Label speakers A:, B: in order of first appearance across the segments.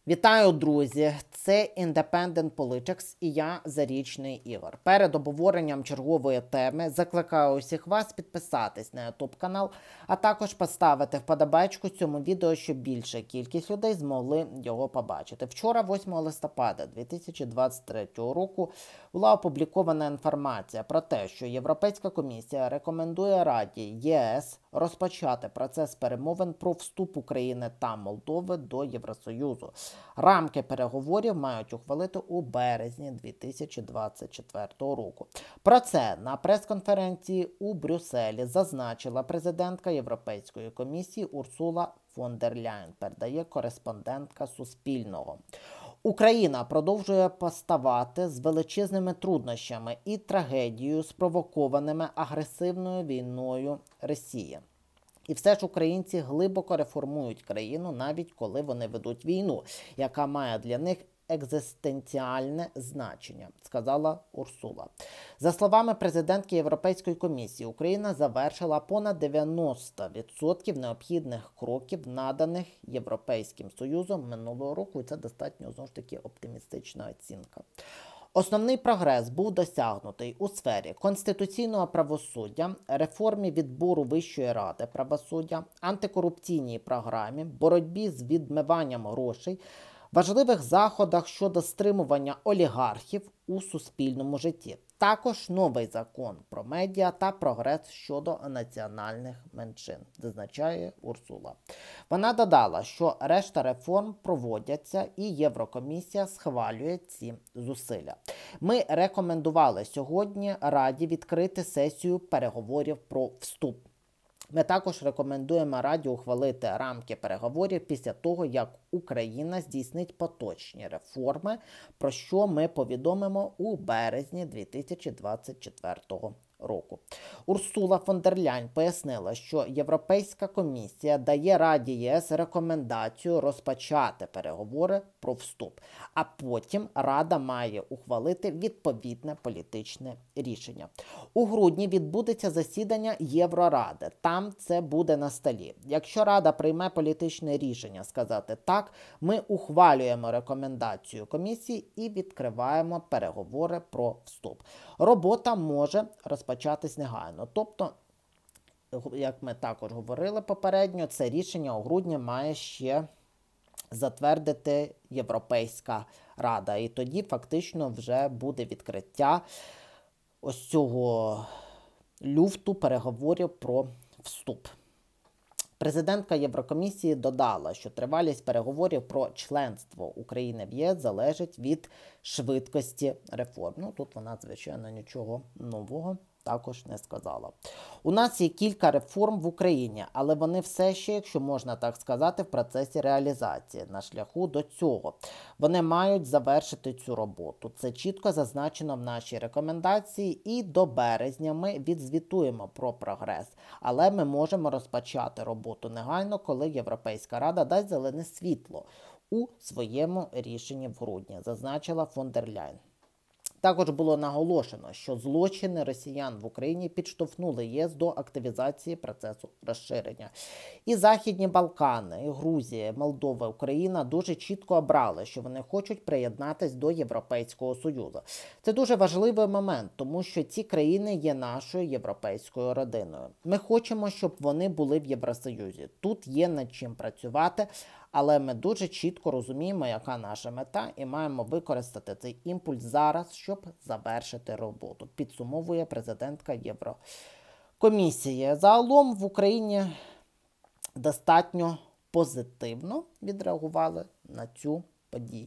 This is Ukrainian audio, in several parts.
A: Вітаю, друзі! Це Independent Politics і я, Зарічний Ігор. Перед обговоренням чергової теми закликаю усіх вас підписатись на YouTube канал, а також поставити вподобайку цьому відео, щоб більша кількість людей змогли його побачити. Вчора, 8 листопада 2023 року, була опублікована інформація про те, що Європейська комісія рекомендує Раді ЄС розпочати процес перемовин про вступ України та Молдови до Євросоюзу. Рамки переговорів мають ухвалити у березні 2024 року. Про це на прес-конференції у Брюсселі зазначила президентка Європейської комісії Урсула фон дер Ляєн, передає кореспондентка Суспільного. Україна продовжує поставати з величезними труднощами і трагедією, спровокованими агресивною війною Росії. І все ж українці глибоко реформують країну, навіть коли вони ведуть війну, яка має для них екзистенціальне значення, сказала Урсула. За словами президентки Європейської комісії, Україна завершила понад 90% необхідних кроків, наданих Європейським Союзом минулого року, і це достатньо, знову ж таки, оптимістична оцінка. Основний прогрес був досягнутий у сфері конституційного правосуддя, реформі відбору Вищої ради правосуддя, антикорупційній програмі, боротьбі з відмиванням грошей, важливих заходах щодо стримування олігархів у суспільному житті. Також новий закон про медіа та прогрес щодо національних меншин, зазначає Урсула. Вона додала, що решта реформ проводяться і Єврокомісія схвалює ці зусилля. Ми рекомендували сьогодні Раді відкрити сесію переговорів про вступ. Ми також рекомендуємо Раді ухвалити рамки переговорів після того, як Україна здійснить поточні реформи, про що ми повідомимо у березні 2024 року. Урсула фон дер Ляєн пояснила, що Європейська комісія дає Раді ЄС рекомендацію розпочати переговори про вступ, а потім Рада має ухвалити відповідне політичне рішення. У грудні відбудеться засідання Євроради. Там це буде на столі. Якщо Рада прийме політичне рішення сказати так, ми ухвалюємо рекомендацію комісії і відкриваємо переговори про вступ. Робота може розпочатись негайно. Тобто, як ми також говорили попередньо, це рішення у грудні має ще затвердити Європейська Рада. І тоді фактично вже буде відкриття ось цього люфту переговорів про вступ. Президентка Єврокомісії додала, що тривалість переговорів про членство України в ЄС залежить від швидкості реформ. Ну, тут вона, звичайно, нічого нового також не сказала. У нас є кілька реформ в Україні, але вони все ще, якщо можна так сказати, в процесі реалізації, на шляху до цього. Вони мають завершити цю роботу. Це чітко зазначено в нашій рекомендації, і до березня ми відзвітуємо про прогрес. Але ми можемо розпочати роботу негайно, коли Європейська Рада дасть зелене світло у своєму рішенні в грудні, зазначила фон дер Ляєн. Також було наголошено, що злочини росіян в Україні підштовхнули ЄС до активізації процесу розширення. І Західні Балкани, і Грузія, Молдова, Україна дуже чітко обрали, що вони хочуть приєднатися до Європейського Союзу. Це дуже важливий момент, тому що ці країни є нашою європейською родиною. Ми хочемо, щоб вони були в Євросоюзі. Тут є над чим працювати, але ми дуже чітко розуміємо, яка наша мета, і маємо використати цей імпульс зараз, щоб завершити роботу, підсумовує президентка Єврокомісії. Загалом в Україні достатньо позитивно відреагували на цю подію.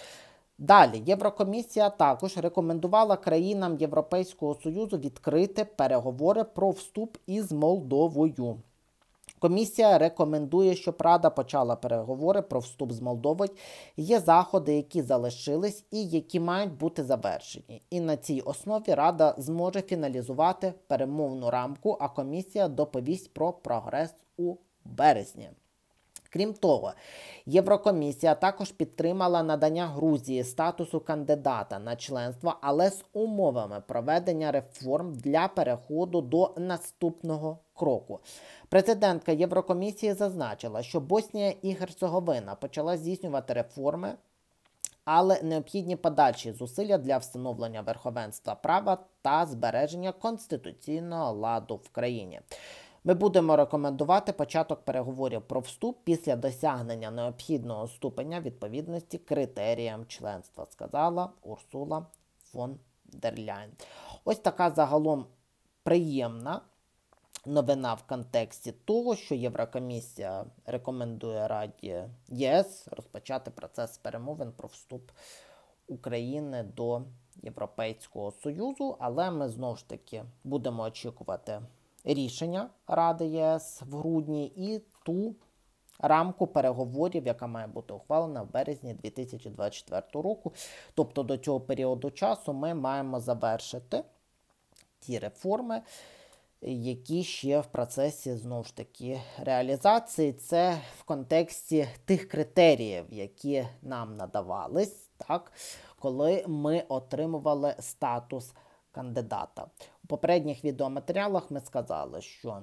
A: Далі, Єврокомісія також рекомендувала країнам Європейського Союзу відкрити переговори про вступ із Молдовою. Комісія рекомендує, щоб Рада почала переговори про вступ з Молдовою. Є заходи, які залишились і які мають бути завершені. І на цій основі Рада зможе фіналізувати перемовну рамку, а комісія доповість про прогрес у березні. Крім того, Єврокомісія також підтримала надання Грузії статусу кандидата на членство, але з умовами проведення реформ для переходу до наступного кроку. Президентка Єврокомісії зазначила, що Боснія і Герцеговина почала здійснювати реформи, але необхідні подальші зусилля для встановлення верховенства права та збереження конституційного ладу в країні. Ми будемо рекомендувати початок переговорів про вступ після досягнення необхідного ступеня відповідності критеріям членства, сказала Урсула фон дер Ляйн. Ось така загалом приємна новина в контексті того, що Єврокомісія рекомендує Раді ЄС розпочати процес перемовин про вступ України до Європейського Союзу, але ми знову ж таки будемо очікувати рішення Ради ЄС в грудні і ту рамку переговорів, яка має бути ухвалена в березні 2024 року. Тобто до цього періоду часу ми маємо завершити ті реформи, які ще в процесі, знову ж таки, реалізації. Це в контексті тих критеріїв, які нам надавались, так, коли ми отримували статус кандидата. У попередніх відеоматеріалах ми сказали, що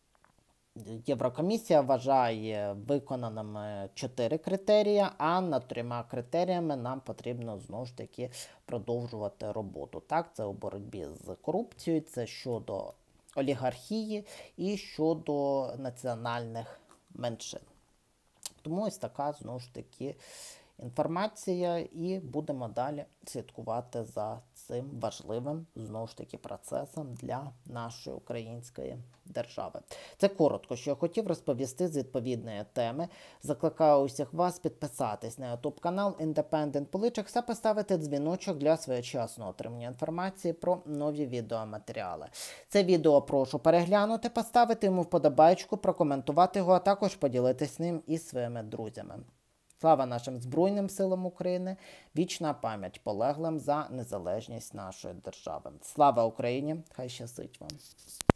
A: Єврокомісія вважає виконаними 4 критерії, а над 3 критеріями нам потрібно, знову ж таки, продовжувати роботу. Так, це у боротьбі з корупцією, це щодо олігархії і щодо національних меншин. Тому ось така, знову ж таки, інформація, і будемо далі слідкувати за цим важливим, знову ж таки, процесом для нашої української держави. Це коротко, що я хотів розповісти з відповідної теми. Закликаю усіх вас підписатись на YouTube канал Independent Politics та поставити дзвіночок для своєчасного отримання інформації про нові відеоматеріали. Це відео прошу переглянути, поставити йому вподобайку, прокоментувати його, а також поділитись ним із своїми друзями. Слава нашим Збройним силам України, вічна пам'ять полеглим за незалежність нашої держави. Слава Україні! Хай щастить вам!